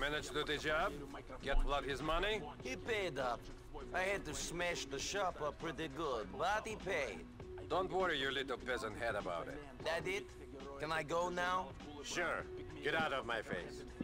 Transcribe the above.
Managed to do the job? Get Blood his money? He paid up. I had to smash the shop up pretty good, but he paid. Don't worry your little peasant head about it. That it? Can I go now? Sure. Get out of my face.